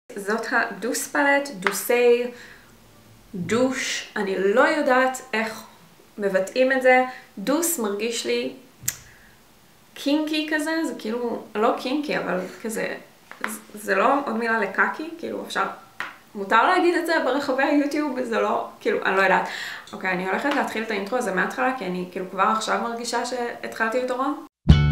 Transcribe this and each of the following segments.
זאת הדוס פלט, דוסי, דוש, אני לא יודעת איך מבטאים את זה. דוס מרגיש לי קינקי כזה, זה כאילו, לא קינקי, אבל כזה, זה לא עוד מילה לקקי, כאילו אפשר, מותר להגיד את זה ברחבי היוטיוב, זה לא, כאילו, אני לא יודעת. אוקיי, אני הולכת להתחיל את האינטרו הזה מההתחלה, כי אני כאילו כבר עכשיו מרגישה שהתחלתי את אורון.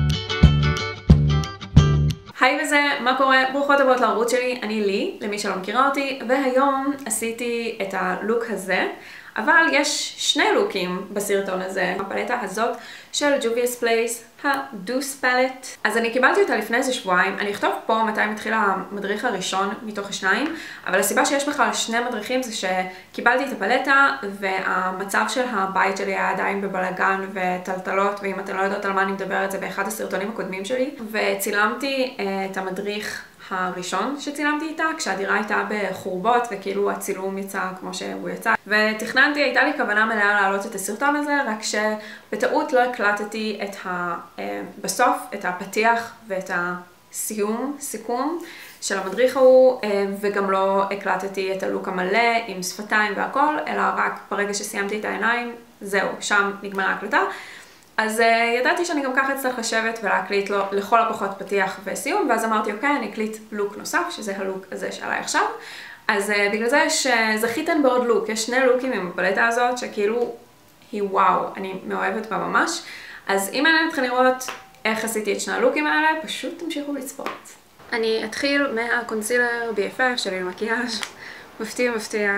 היי וזה, מה קורה? ברוכות הבאות לערוץ שלי, אני לי, למי שלא מכירה אותי, והיום עשיתי את הלוק הזה, אבל יש שני לוקים בסרטון הזה, הפלטה הזאת של Juvia's Place, הדוס פלט. אז אני קיבלתי אותה לפני איזה שבועיים, אני אכתוב פה מתי מתחיל המדריך הראשון מתוך השניים, אבל הסיבה שיש בכלל שני מדריכים זה שקיבלתי את הפלטה, והמצב של הבית שלי היה עדיין בבלגן וטלטלות, ואם אתם לא יודעות על מה אני מדברת זה באחד הסרטונים הקודמים שלי, וצילמתי את המדריך הראשון שצילמתי איתה, כשהדירה הייתה בחורבות וכאילו הצילום יצא כמו שהוא יצא. ותכננתי, הייתה לי כוונה מלאה להעלות את הסרטון הזה, רק שבטעות לא הקלטתי בסוף את הפתיח ואת סיכום של המדריך ההוא, וגם לא הקלטתי את הלוק המלא עם שפתיים והכל, אלא רק ברגע שסיימתי את העיניים, זהו, שם נגמרה ההקלטה. אז ידעתי שאני גם ככה אצטרך לשבת ולהקליט לו לכל הפחות פתיח וסיום, ואז אמרתי אוקיי, אני אקליט לוק נוסף, שזה הלוק הזה שעליי עכשיו. אז בגלל זה שזכיתן בעוד לוק, יש שני לוקים עם הפלטה הזאת שכאילו היא וואו, אני מאוהבת בה ממש. אז אם מעניין אתכם לראות איך עשיתי את שני הלוקים האלה, פשוט תמשיכו לצפות. אני אתחיל מהקונסילר BFF שלי למקיאז' מפתיע.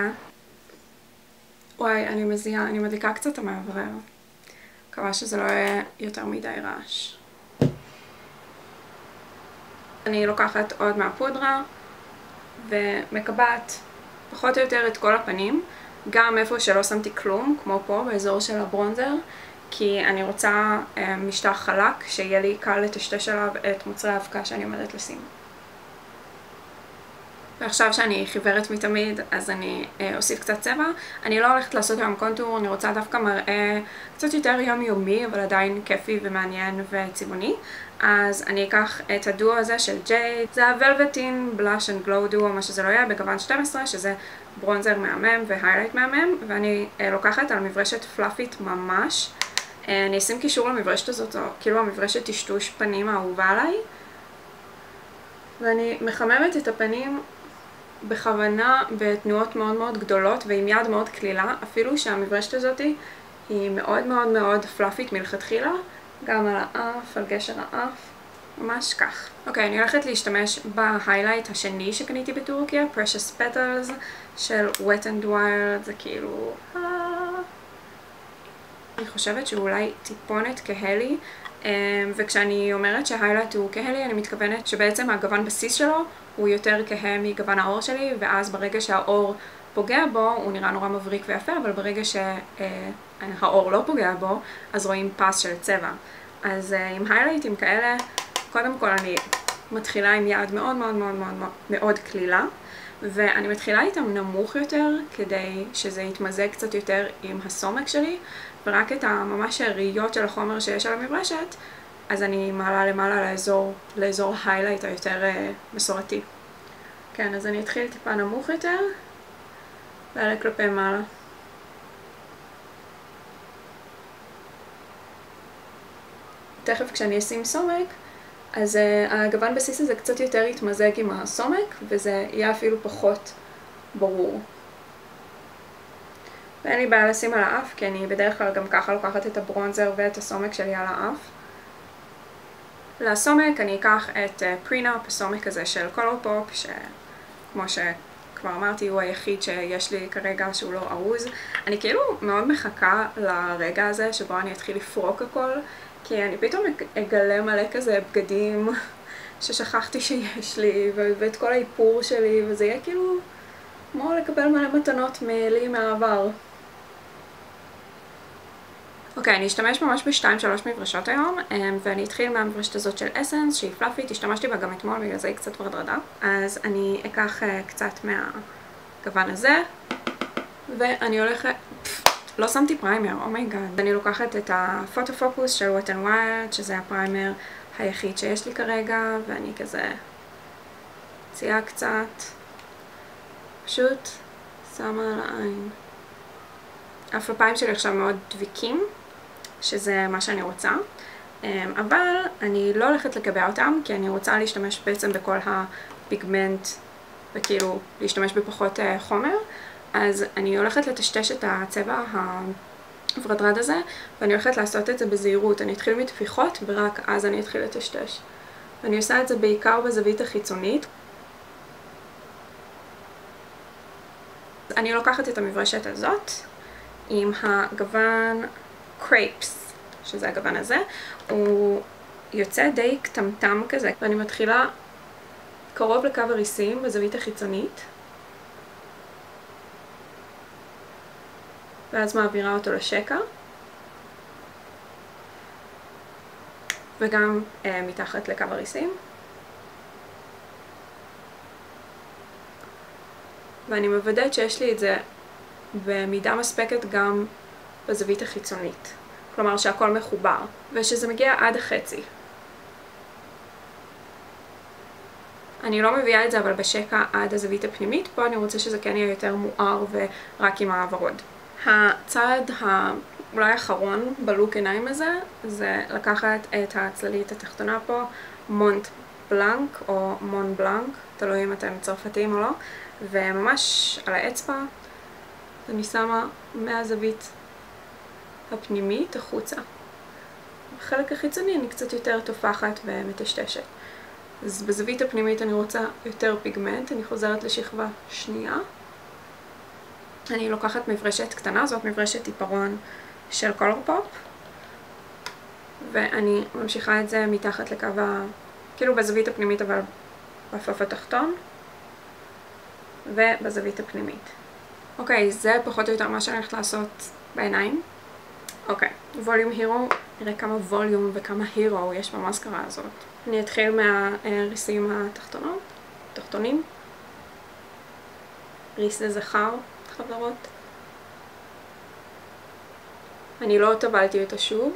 וואי, אני מזיעה, אני מדליקה קצת המעברר. מקווה שזה לא יהיה יותר מדי רעש. אני לוקחת עוד מהפודרה ומקבעת פחות או יותר את כל הפנים, גם איפה שלא שמתי כלום, כמו פה באזור של הברונזר, כי אני רוצה משטח חלק שיהיה לי קל לטשטש עליו את מוצרי האבקה שאני עומדת לשים. ועכשיו שאני חיוורת מתמיד, אז אני אוסיף קצת צבע. אני לא הולכת לעשות היום קונטור, אני רוצה דווקא מראה קצת יותר יומיומי, אבל עדיין כיפי ומעניין וצבעוני. אז אני אקח את הדואו הזה של ג'ייד, זה ה-Velveteen Blush and Glow דואו, מה שזה לא יהיה, בגוון 12, שזה ברונזר מהמם והיילייט מהמם, ואני לוקחת על מברשת פלאפית ממש. אני אשים קישור למברשת הזאת, או כאילו המברשת טשטוש פנים האהובה עליי. ואני מחממת את הפנים בכוונה בתנועות מאוד מאוד גדולות ועם יד מאוד כלילה, אפילו שהמברשת הזאת היא מאוד מאוד מאוד פלאפית מלכתחילה, גם על האף, על גשר האף, ממש כך. אוקיי, אני הולכת להשתמש בהיילייט השני שקניתי בטורקיה, Precious Petals של Wet n Wild, זה כאילו אני חושבת שהוא אולי טיפונת כהלי, וכשאני אומרת שההיילייט הוא כהלי, אני מתכוונת שבעצם הגוון בסיס שלו הוא יותר כהה מגוון האור שלי, ואז ברגע שהאור פוגע בו הוא נראה נורא מבריק ויפה, אבל ברגע שהאור לא פוגע בו אז רואים פס של צבע. אז עם היילייטים כאלה, קודם כל אני מתחילה עם יד מאוד מאוד מאוד מאוד מאוד כלילה, ואני מתחילה איתם נמוך יותר כדי שזה יתמזג קצת יותר עם הסומק שלי, ורק את ממש הראיות של החומר שיש על המברשת, אז אני מעלה למעלה לאזור היילייט היותר מסורתי. כן, אז אני אתחיל טיפה נמוך יותר, ועלה כלפי מעלה. תכף כשאני אשים סומק, אז הגוון בסיס הזה קצת יותר יתמזג עם הסומק, וזה יהיה אפילו פחות ברור. ואין לי בעיה לשים על האף, כי אני בדרך כלל גם ככה לוקחת את הברונזר ואת הסומק שלי על האף. לסומק אני אקח את פרינאפ, הסומק הזה של קולורפופ, שכמו שכבר אמרתי הוא היחיד שיש לי כרגע שהוא לא ארוז. אני כאילו מאוד מחכה לרגע הזה שבו אני אתחיל לפרוק הכל, כי אני פתאום אגלה מלא כזה בגדים ששכחתי שיש לי, ואת כל האיפור שלי, וזה יהיה כאילו כמו לקבל מלא מתנות לי מהעבר. אוקיי, אני אשתמש ממש ב2-3 מברשות היום, ואני אתחיל מהמברשת הזאת של אסנס, שהיא פלאפית, השתמשתי בה גם אתמול, בגלל זה היא קצת ורדרדה. אז אני אקח קצת מהגוון הזה, ואני הולכת, לא שמתי פריימר, אומייגאד. אני לוקחת את הפוטו פוקוס של Wet n Wild, שזה הפריימר היחיד שיש לי כרגע, ואני כזה מציעה קצת פשוט שמה על העין. האפרופיים שלי עכשיו מאוד דביקים, שזה מה שאני רוצה, אבל אני לא הולכת לקבע אותם, כי אני רוצה להשתמש בעצם בכל הפיגמנט, וכאילו להשתמש בפחות חומר, אז אני הולכת לטשטש את הצבע הוורדרד הזה, ואני הולכת לעשות את זה בזהירות. אני אתחיל מתפיחות, ורק אז אני אתחיל לטשטש. ואני עושה את זה בעיקר בזווית החיצונית. אני לוקחת את המברשת הזאת, עם הגוון קרייפס, שזה הגוון הזה. הוא יוצא די קטמטם כזה, ואני מתחילה קרוב לקו הריסים בזווית החיצונית, ואז מעבירה אותו לשקע, וגם מתחת לקו הריסים. ואני מוודאת שיש לי את זה במידה מספקת גם בזווית החיצונית. כלומר שהכל מחובר, ושזה מגיע עד החצי. אני לא מביאה את זה אבל בשקע עד הזווית הפנימית, פה אני רוצה שזה כן יהיה יותר מואר ורק עם הוורוד. הצעד אולי האחרון בלוק עיניים הזה, זה לקחת את הצללית התחתונה פה, מונט בלנק או מון בלנק, תלוי אם אתם צרפתיים או לא, וממש על האצבע אני שמה מהזווית הפנימית החוצה. בחלק החיצוני אני קצת יותר תופחת ומטשטשת. אז בזווית הפנימית אני רוצה יותר פיגמנט, אני חוזרת לשכבה שנייה. אני לוקחת מברשת קטנה, זאת מברשת עיפרון של קולור פופ, ואני ממשיכה את זה מתחת לקו כאילו בזווית הפנימית אבל בפלוף התחתון, ובזווית הפנימית. אוקיי, זה פחות או יותר מה שאני הולכת לעשות בעיניים. אוקיי, ווליום הירו, נראה כמה ווליום וכמה הירו יש במאסקרה הזאת. אני אתחיל מהריסים התחתונים. ריס לזכר, חברות. אני לא טבלתי אותה שוב.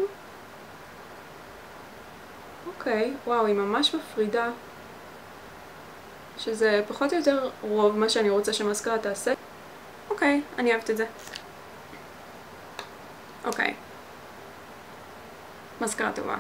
אוקיי, וואו, היא ממש מפרידה. שזה פחות או יותר רוב מה שאני רוצה שמאסקרה תעשה. אוקיי, אני אוהבת את זה. אוקיי. מאסקרה טובה.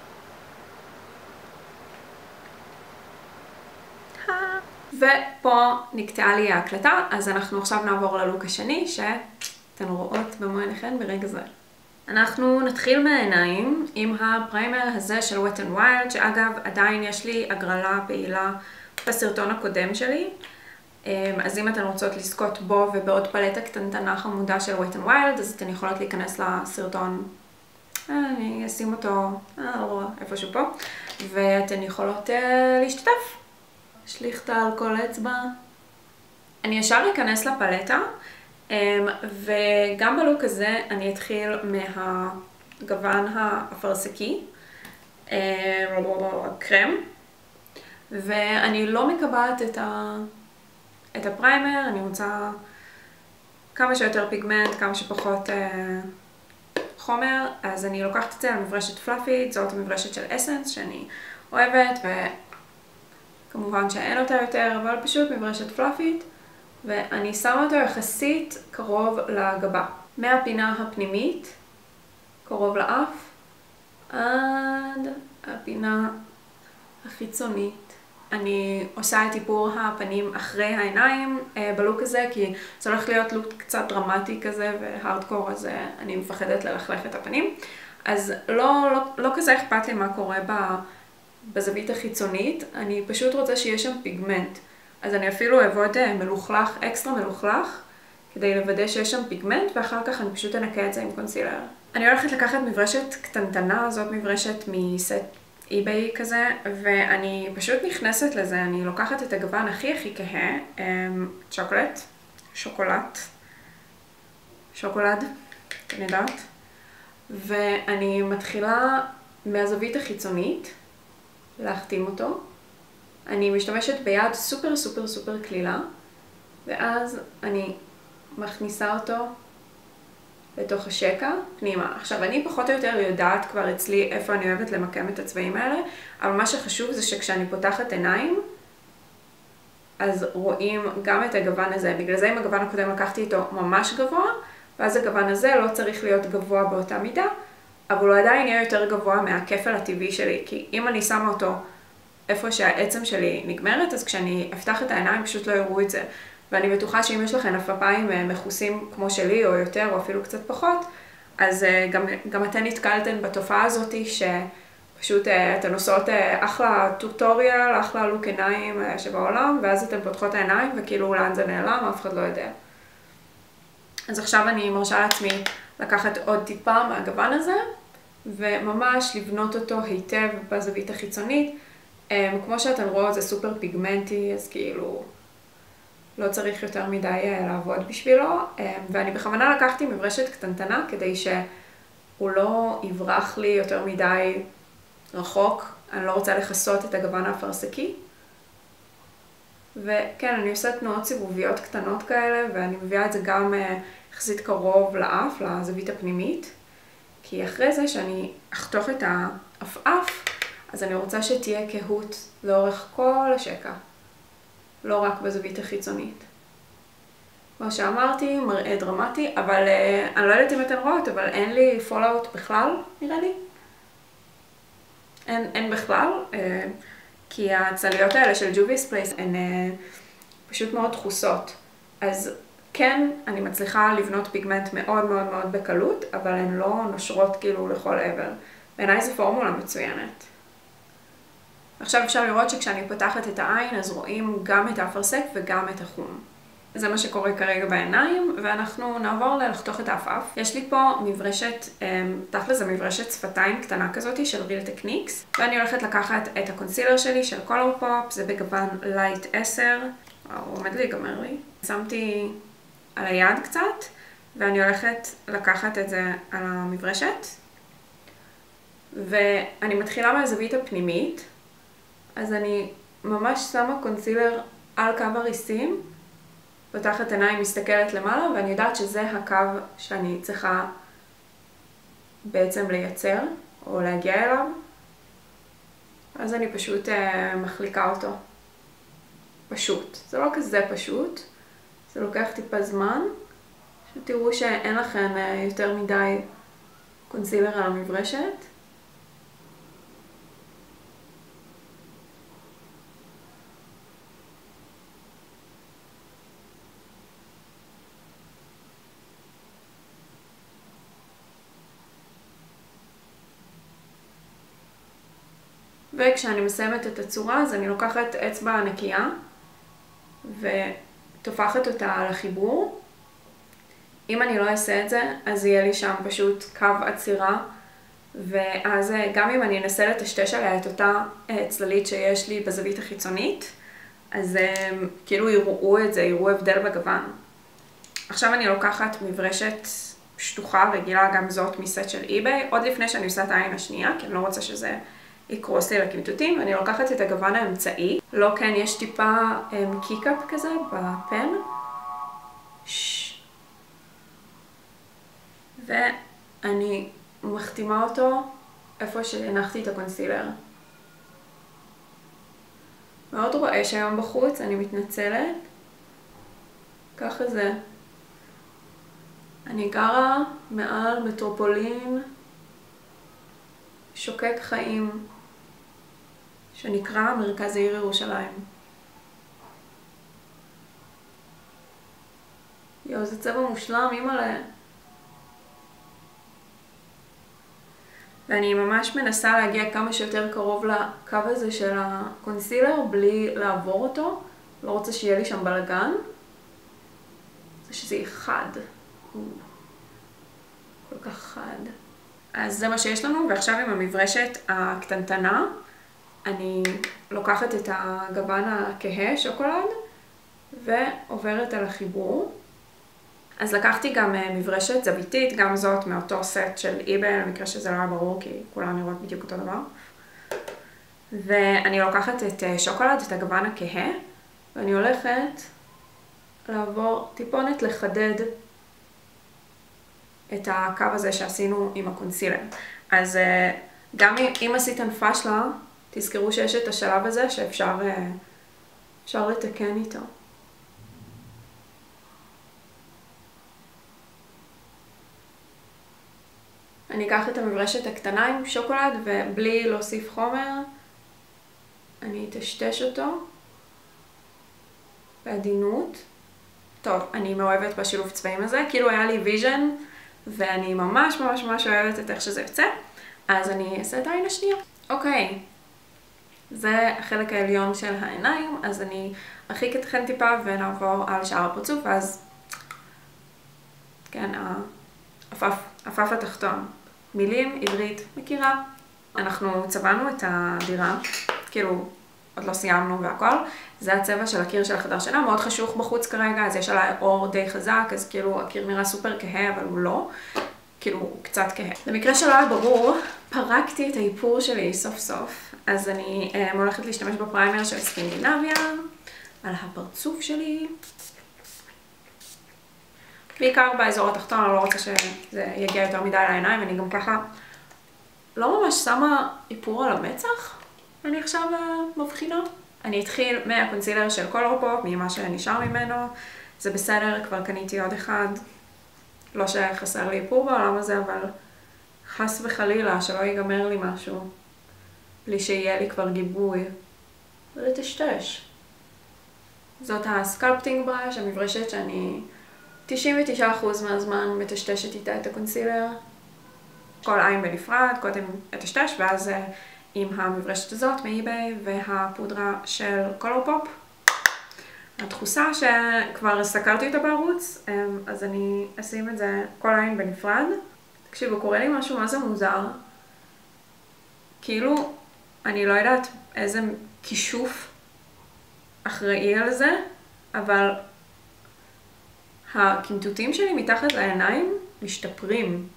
ופה נקטעה לי ההקלטה, אז אנחנו עכשיו נעבור ללוק השני, שאתן רואות במו עיניכן ברגע זה. אנחנו נתחיל מהעיניים עם הפריימר הזה של Wet n Wild, שאגב עדיין יש לי הגרלה פעילה בסרטון הקודם שלי. אז אם אתן רוצות לזכות בו ובעוד פלטה קטנטנה חמודה של Wet n Wild, אז אתן יכולות להיכנס לסרטון, אני אשים אותו איפשהו פה, ואתן יכולות להשתתף. שליחתה על כל אצבע. אני ישר אכנס לפלטה, וגם בלוק הזה אני אתחיל מהגוון האפרסקי, קרם, ואני לא מקבעת את הפריימר, אני רוצה כמה שיותר פיגמנט, כמה שפחות חומר, אז אני לוקחת את זה על מברשת פלאפית, זאת המברשת של אסנס שאני אוהבת, כמובן שאין אותה יותר, אבל פשוט מברשת פלאפית, ואני שמה אותו יחסית קרוב לגבה. מהפינה הפנימית, קרוב לאף, עד הפינה החיצונית. אני עושה את איפור הפנים אחרי העיניים בלוק הזה, כי זה הולך להיות לוק קצת דרמטי כזה והארדקור, אז אני מפחדת ללכלך את הפנים. אז לא כזה אכפת לי מה קורה בזווית החיצונית, אני פשוט רוצה שיש שם פיגמנט. אז אני אפילו אעבוד מלוכלך, אקסטרה מלוכלך, כדי לוודא שיש שם פיגמנט, ואחר כך אני פשוט אנקה את זה עם קונסילר. אני הולכת לקחת מברשת קטנטנה, זאת מברשת מסט eBay כזה, ואני פשוט נכנסת לזה, אני לוקחת את הגוון הכי כהה, שוקולד, אני יודעת, ואני מתחילה מהזווית החיצונית, להחתים אותו. אני משתמשת ביד סופר סופר סופר כלילה, ואז אני מכניסה אותו לתוך השקע פנימה. עכשיו, אני פחות או יותר יודעת כבר אצלי איפה אני אוהבת למקם את הצבעים האלה, אבל מה שחשוב זה שכשאני פותחת עיניים, אז רואים גם את הגוון הזה. בגלל זה עם הגוון הקודם לקחתי איתו ממש גבוה, ואז הגוון הזה לא צריך להיות גבוה באותה מידה, אבל הוא עדיין יהיה יותר גבוה מהכפל הטבעי שלי, כי אם אני שמה אותו איפה שהעצם שלי נגמרת, אז כשאני אפתח את העיניים פשוט לא יראו את זה. ואני בטוחה שאם יש לכם אפיים מכוסים כמו שלי, או יותר, או אפילו קצת פחות, אז גם אתן נתקלתן בתופעה הזאת שפשוט אתן עושות אחלה טוטוריאל, אחלה לוק עיניים שבעולם, ואז אתן פותחות העיניים וכאילו לאן זה נעלם, אף אחד לא יודע. אז עכשיו אני מרשה לעצמי לקחת עוד טיפה מהגוון הזה, וממש לבנות אותו היטב בזווית החיצונית. כמו שאתן רואות זה סופר פיגמנטי, אז כאילו לא צריך יותר מדי לעבוד בשבילו, ואני בכוונה לקחתי מברשת קטנטנה כדי שהוא לא יברח לי יותר מדי רחוק, אני לא רוצה לחסות את הגוון האפרסקי. וכן, אני עושה תנועות סיבוביות קטנות כאלה, ואני מביאה את זה גם יחסית קרוב לאף, לזווית הפנימית, כי אחרי זה שאני אחתוך את האף, אז אני רוצה שתהיה קהות לאורך כל השקע, לא רק בזווית החיצונית. כמו שאמרתי, מראה דרמטי, אבל אני לא יודעת אם אתן רואות, אבל אין לי פולאוט בכלל, נראה לי. אין בכלל, כי הצליות האלה של ג'וביס פלייס הן פשוט מאוד דחוסות. אז כן, אני מצליחה לבנות פיגמנט מאוד מאוד מאוד בקלות, אבל הן לא נושרות כאילו לכל עבר. בעיניי זו פורמולה מצוינת. עכשיו אפשר לראות שכשאני פותחת את העין, אז רואים גם את האפרסק וגם את החום. זה מה שקורה כרגע בעיניים, ואנחנו נעבור לחתוך את האף. יש לי פה מברשת, תכל'ס זה מברשת שפתיים קטנה כזאת של ריל טקניקס, ואני הולכת לקחת את הקונסילר שלי של קולור פופ, זה בגוון לייט 10, הוא עומד להיגמר לי. שמתי על היד קצת, ואני הולכת לקחת את זה על המברשת, ואני מתחילה מהזווית הפנימית, אז אני ממש שמה קונסילר על קו הריסים, פותחת עיניים, מסתכלת למעלה, ואני יודעת שזה הקו שאני צריכה בעצם לייצר, או להגיע אליו. אז אני פשוט מחליקה אותו. פשוט. זה לא כזה פשוט, זה לוקח טיפה זמן. שתראו שאין לכם יותר מדי קונסילר על המברשת. וכשאני מסיימת את הצורה, אז אני לוקחת אצבע נקייה ותופחת אותה על החיבור. אם אני לא אעשה את זה, אז יהיה לי שם פשוט קו עצירה, ואז גם אם אני אנסה לטשטש עליה את אותה צללית שיש לי בזווית החיצונית, אז כאילו יראו את זה, יראו הבדל בגוון. עכשיו אני לוקחת מברשת שטוחה רגילה, גם זאת מסט של eBay, עוד לפני שאני עושה את העין השנייה, כי אני לא רוצה שזה יקרוס לי לקמטוטים, ואני לוקחת את הגוון האמצעי. לא כן, יש טיפה קיקאפ כזה בפן. ואני מחתימה אותו איפה שהנחתי את הקונסילר. מאוד רועש היום בחוץ, אני מתנצלת. ככה זה. אני גרה מעל מטרופולין שוקק חיים, שנקרא מרכז העיר ירושלים. יואו, זה צבע מושלם, אימא'לה. ואני ממש מנסה להגיע כמה שיותר קרוב לקו הזה של הקונסילר, בלי לעבור אותו. לא רוצה שיהיה לי שם בלגן. זה שזה יהיה חד. כל כך חד. אז זה מה שיש לנו, ועכשיו עם המברשת הקטנטנה, אני לוקחת את הגוון הכהה, שוקולד, ועוברת על החיבור. אז לקחתי גם מברשת זוויתית, גם זאת מאותו סט של eBay, למקרה שזה לא היה ברור, כי כולם נראות בדיוק אותו דבר. ואני לוקחת את שוקולד, את הגוון הכהה, ואני הולכת לעבור טיפונת לחדד את הקו הזה שעשינו עם הקונסילר. אז גם אם עשיתן פשלה, תזכרו שיש את השלב הזה שאפשר אפשר לתקן איתו. אני אקח את המברשת הקטנה עם שוקולד ובלי להוסיף חומר. אני אטשטש אותו בעדינות. טוב, אני מאוהבת בשילוב צבעים הזה, כאילו היה לי ויז'ן ואני ממש ממש ממש אוהבת את איך שזה יוצא. אז אני אעשה את העין השנייה. אוקיי, זה החלק העליון של העיניים, אז אני ארחיק אתכם טיפה ונעבור על שאר הפרצוף, ואז כן, העפף התחתון. מילים, עברית, מכירה. אנחנו צבענו את הדירה, כאילו עוד לא סיימנו והכל. זה הצבע של הקיר של החדר שינה, מאוד חשוך בחוץ כרגע, אז יש עליי אור די חזק, אז כאילו הקיר נראה סופר כהה, אבל הוא לא. כאילו הוא קצת כהה. במקרה שלא היה ברור, פרקתי את האיפור שלי סוף סוף, אז אני הולכת להשתמש בפריימר של סקנדינביה על הפרצוף שלי. בעיקר באזור התחתון, אני לא רוצה שזה יגיע יותר מדי לעיניים, אני גם ככה לא ממש שמה איפור על המצח, אני עכשיו מבחינה. אני אתחיל מהקונסילר של קולורפופ, ממה שנשאר ממנו, זה בסדר, כבר קניתי עוד אחד, לא שחסר לי איפור בעולם הזה, אבל חס וחלילה שלא ייגמר לי משהו, בלי שיהיה לי כבר גיבוי. ולטשטש. זאת הסקלפטינג בראש, המברשת שאני 99% מהזמן מטשטשת איתה את הקונסילר. כל עין בנפרד, קודם אטשטש, ואז עם המברשת הזאת מאיביי והפודרה של קולורפופ. הדחוסה שכבר סקרתי אותה בערוץ, אז אני אשים את זה כל עין בנפרד. תקשיבו, קורה לי משהו מה זה מוזר. כאילו, אני לא יודעת איזה כישוף אחראי על זה, אבל הקמטוטים שלי מתחת לעיניים משתפרים.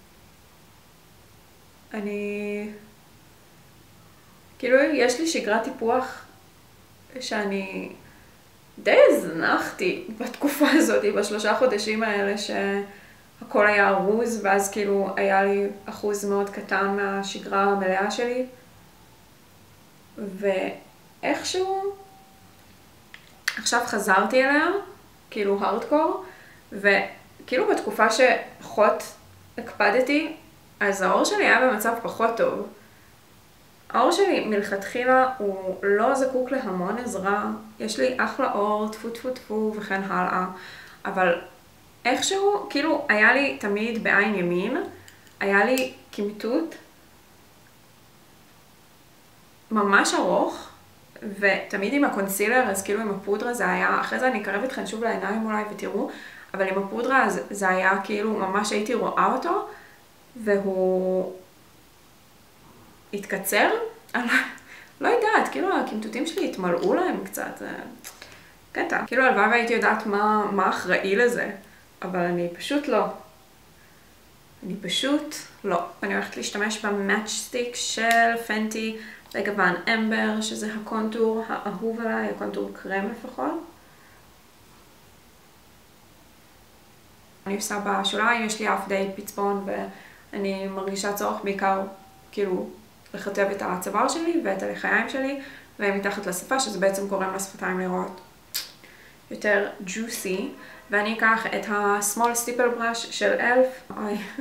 כאילו, יש לי שגרת טיפוח שאני די הזנחתי בתקופה הזאת, בשלושה חודשים האלה שהכל היה ארוז, ואז כאילו היה לי אחוז מאוד קטן מהשגרה המלאה שלי. ואיכשהו עכשיו חזרתי אליה, כאילו הארדקור, וכאילו בתקופה שפחות הקפדתי, אז העור שלי היה במצב פחות טוב. העור שלי מלכתחילה הוא לא זקוק להמון עזרה, יש לי אחלה עור, טפו טפו טפו וכן הלאה, אבל איכשהו, כאילו היה לי תמיד בעין ימין, היה לי קמטוט ממש ארוך, ותמיד עם הקונסילר, אז כאילו עם הפודרה זה היה, אחרי זה אני אקרב אתכם שוב לעיניים אולי ותראו, אבל עם הפודרה זה היה כאילו ממש הייתי רואה אותו, והוא התקצר, לא יודעת, כאילו הקמטוטים שלי התמלאו להם קצת, קטע. כאילו הלוואי והייתי יודעת מה אחראי לזה, אבל אני פשוט לא. אני הולכת להשתמש במאץ' סטיק של פנטי בגוון אמבר, שזה הקונטור האהוב עליי, הקונטור קרם לפחות. אני עושה בשוליים, יש לי אף די פצפון ואני מרגישה צורך בעיקר כאילו לכתב את הצוואר שלי ואת הלחיים שלי ומתחת לשפה, שזה בעצם גורם לשפתיים לראות יותר juicy. ואני אקח את ה-small stipple brush של אלף.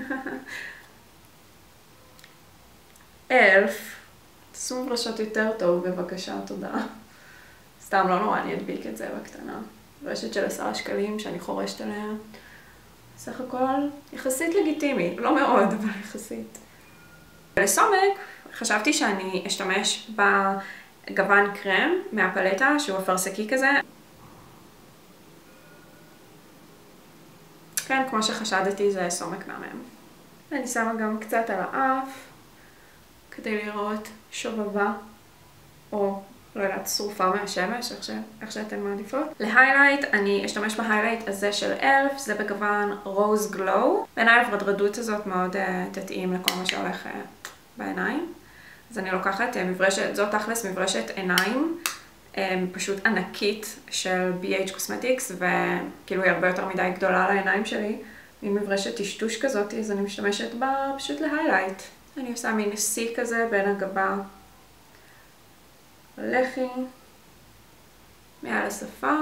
אלף. תעשו מברשות יותר טוב בבקשה, תודה. סתם לא נורא, אני אדביק את זה בקטנה. ברשת של 10 שקלים שאני חורשת עליה. סך הכל יחסית לגיטימי, לא מאוד, אבל יחסית. לסומק חשבתי שאני אשתמש בגוון קרם מהפלטה שהוא אפרסקי כזה. כן, כמו שחשדתי זה סומק מהמם. אני שמה גם קצת על האף כדי לראות שובבה או לא יודעת, שרופה מהשמש, איך שאתן מעדיפות. להיילייט, אני אשתמש בהיילייט הזה של אלף, זה בגוון רוז גלו. בעיניי הוורדרדות הזאת מאוד תתאים לכל מה שהולך בעיניים. אז אני לוקחת מברשת, זאת תכלס מברשת עיניים, פשוט ענקית של BH Cosmetics, וכאילו היא הרבה יותר מדי גדולה לעיניים שלי. היא מברשת טשטוש כזאת, אז אני משתמשת בה פשוט להיילייט. אני עושה מין סי כזה בין הגבה לחי. מעל השפה.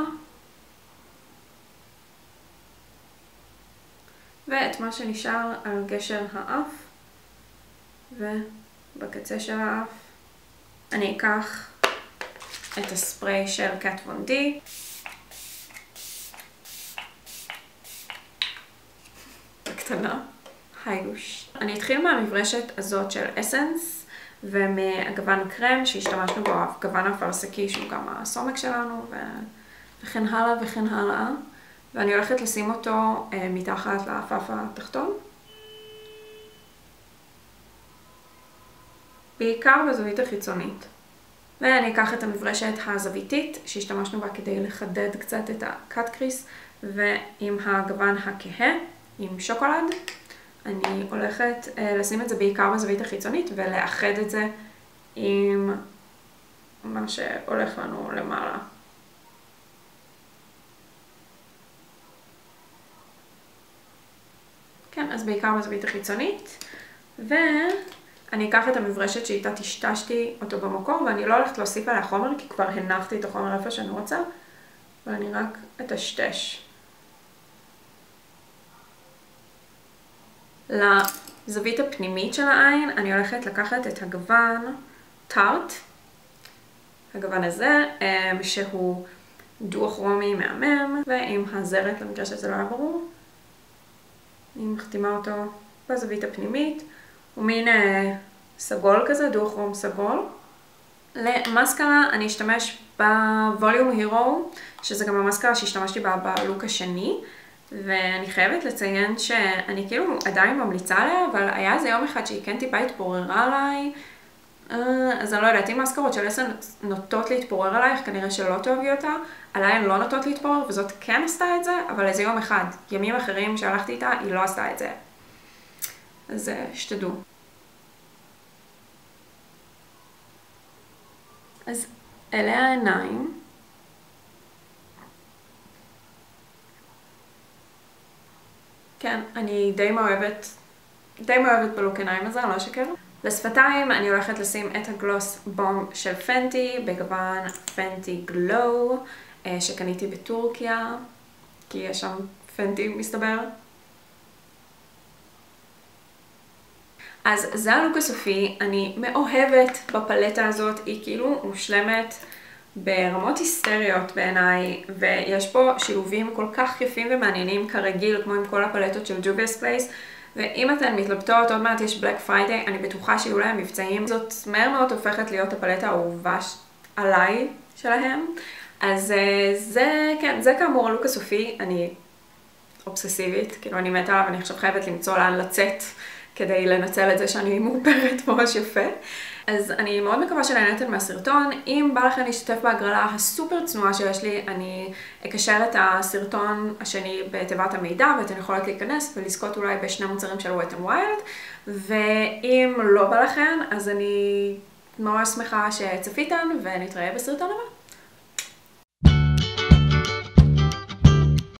ואת מה שנשאר על גשר האף ובקצה של האף אני אקח את הספרי של קט וון די. בקטנה. היוש. אני אתחיל מהמברשת הזאת של אסנס ומהגוון קרם שהשתמשנו בו, הגוון האפרסקי שהוא גם הסומק שלנו וכן הלאה וכן הלאה. ואני הולכת לשים אותו מתחת לאפף התחתון. בעיקר בזווית החיצונית. ואני אקח את המברשת הזוויתית שהשתמשנו בה כדי לחדד קצת את הקאט קריס, ועם הגוון הכהה, עם שוקולד, אני הולכת לשים את זה בעיקר בזווית החיצונית ולאחד את זה עם מה שהולך לנו למעלה. כן, אז בעיקר בזווית החיצונית, ואני אקח את המברשת שאיתה טשטשתי אותו במקור, ואני לא הולכת להוסיף עליה חומר, כי כבר הנחתי את החומר איפה שאני רוצה, ואני רק אטשטש. לזווית הפנימית של העין, אני הולכת לקחת את הגוון טארט, הגוון הזה, שהוא דו-כרומי מהמם, ועם הזרת, למקרה שזה לא היה ברור. אני מחתימה אותו בזווית הפנימית, הוא מין סגול כזה, דו-כרום סגול. למסקרה אני אשתמש בווליום הירו, שזה גם המסקרה שהשתמשתי בה בלוק השני, ואני חייבת לציין שאני כאילו עדיין ממליצה עליה, אבל היה איזה יום אחד שהיא כן טיפה התפוררה עליי, אז אני לא יודעת, אם מסקרות של אסנס נוטות להתפורר עלייך, כנראה שלא תאהבי אותה, עליי הן לא נוטות להתפורר, וזאת כן עשתה את זה, אבל איזה יום אחד, ימים אחרים שהלכתי איתה, היא לא עשתה את זה. אז שתדעו. אז אלה העיניים. כן, אני די מאוהבת בלוק עיניים הזה, אני לא אשקר. לשפתיים אני הולכת לשים את הגלוס בום של פנטי, בגוון פנטי גלו, שקניתי בטורקיה, כי יש שם פנטי מסתבר. אז זה הלוק הסופי, אני מאוהבת בפלטה הזאת, היא כאילו מושלמת ברמות היסטריות בעיניי, ויש פה שילובים כל כך יפים ומעניינים כרגיל, כמו עם כל הפלטות של Juvia's Place, ואם אתן מתלבטות, עוד מעט יש בלק פריידיי, אני בטוחה שיהיו להם מבצעים. זאת מהר מאוד הופכת להיות הפלטה האהובה עליי שלהם. אז זה כאמור הלוק הסופי, אני אובססיבית, כאילו אני מתה עליו, אני עכשיו חייבת למצוא לאן לצאת כדי לנצל את זה שאני מאופרת ממש יפה. אז אני מאוד מקווה שנהנתם מהסרטון. אם בא לכם להשתתף בהגרלה הסופר צנועה שיש לי, אני אקשר את הסרטון השני בתיבת המידע, ואתן יכולות להיכנס ולזכות אולי בשני מוצרים של Wet n Wild. ואם לא בא לכם, אז אני ממש שמחה שצפיתן, ונתראה בסרטון הבא.